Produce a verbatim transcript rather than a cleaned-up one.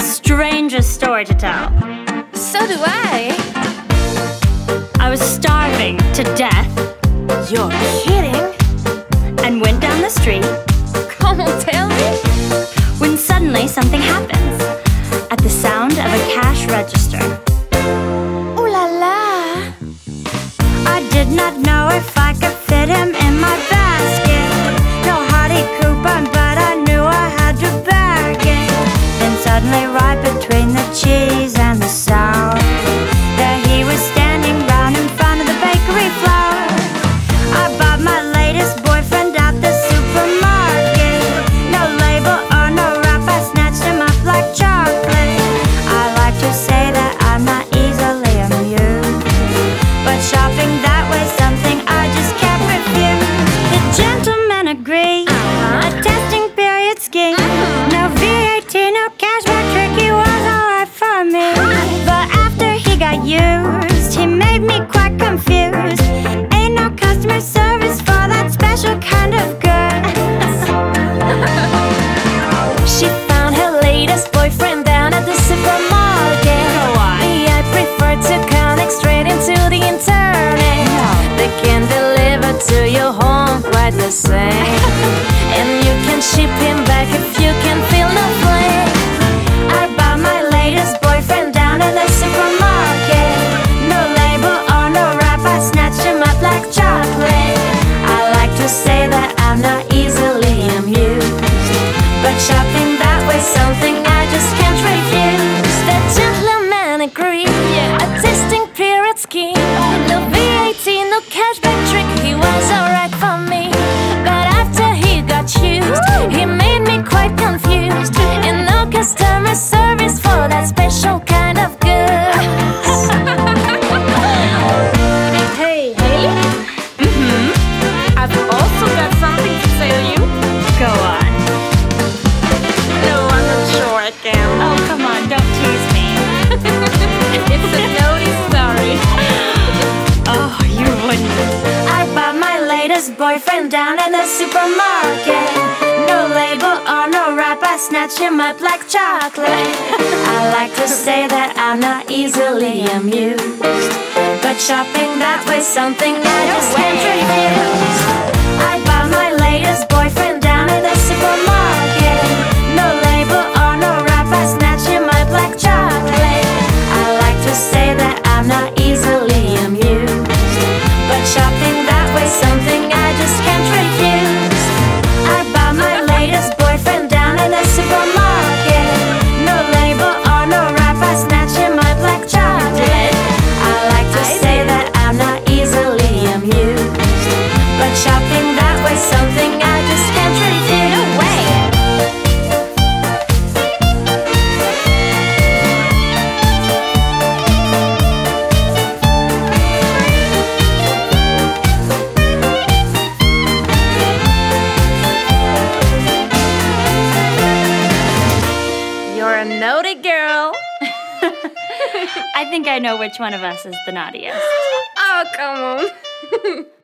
strangest story to tell. So do I. I was starving to death. You're kidding? And went down the street. Come on, tell me. When suddenly something happens at the sound of a cash register. Ooh la la. I did not know if I could fit him in my basket. No hearty coupon, but I knew I had to bargain. Then suddenly, right between the cheese and the sour, there he was standing round in front of the bakery floor. I bought my latest boyfriend at the supermarket. No label or no wrap, I snatched him up like chocolate. I like to say that I'm not easily amused, but shopping that way something I just can't refuse. The gentlemen agree. Uh-huh. A testing period scheme. Uh-huh. No V A T, no cashback trick, he was alright for me. But after he got used, he made me quite confused. Ain't no customer service for that special kind of girl. She found her latest boyfriend down at the supermarket. Me, I prefer to connect straight into the internet. They can deliver to your home quite the same. And you can ship him back if you can feel no flame. I bought my latest boyfriend down at the supermarket. No label or no wrap, I snatched him up like chocolate. I like to say that I'm not easily amused, but shopping that way something I just can't refuse. The gentlemen agree. A testing period scheme. No V A T, no cashback trick, he was alright for me. But after he got used, he made me quite confused. And no customer service for that special kind of good. Hey, Haley? Mm-hmm. I've also got something to tell you. Go on. No, I'm not sure I can. Oh, come on, don't tease me. It's a naughty story. Oh, you wouldn't. I bought my latest boyfriend down in the supermarket. No label or no wrap, I snatched him up like chocolate. I like to say that I'm not easily amused, but shopping that way something I just can't refuse. I bought my latest boyfriend down in the supermarket. No label or no wrap, I snatched him up like chocolate. I like to say that I'm not easily amused, but shopping that way something I just can't refuse. I bought my latest boyfriend down in the supermarket. No label or no wrap, I snatched him up like chocolate. I like to say that I'm not easily amused, but shopping that way something I just can't refuse. No way. You're a naughty girl. I think I know which one of us is the naughtiest. Oh, come on.